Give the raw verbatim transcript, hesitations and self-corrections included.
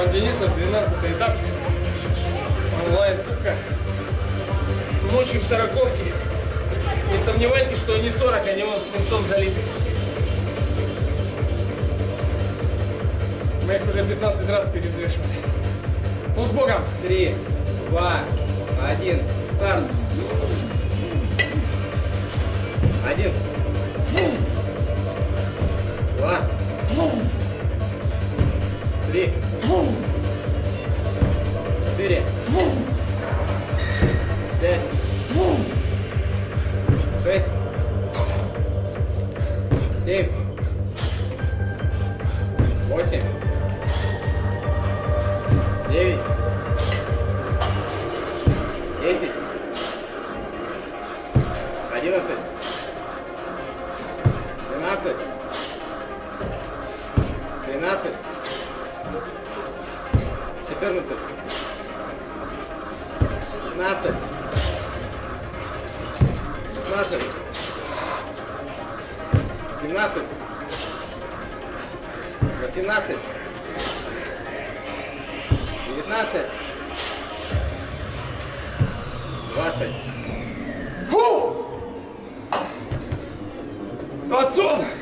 Иван Денисов, двенадцатый этап онлайн-кубка. Мочим сороковки. Не сомневайтесь, что они сорок, они вам свинцом залиты. Мы их уже пятнадцать раз перевзвешивали. Ну, с Богом! Три, два, один, старт. Один. Два. Три. Четыре. Пять. Шесть. Семь. Восемь. Девять. Десять. Одиннадцать. Двенадцать. Тринадцать. Четырнадцать. Пятнадцать. Шестнадцать. Семнадцать. Восемнадцать. Девятнадцать. Двадцать. Фу! Пацан!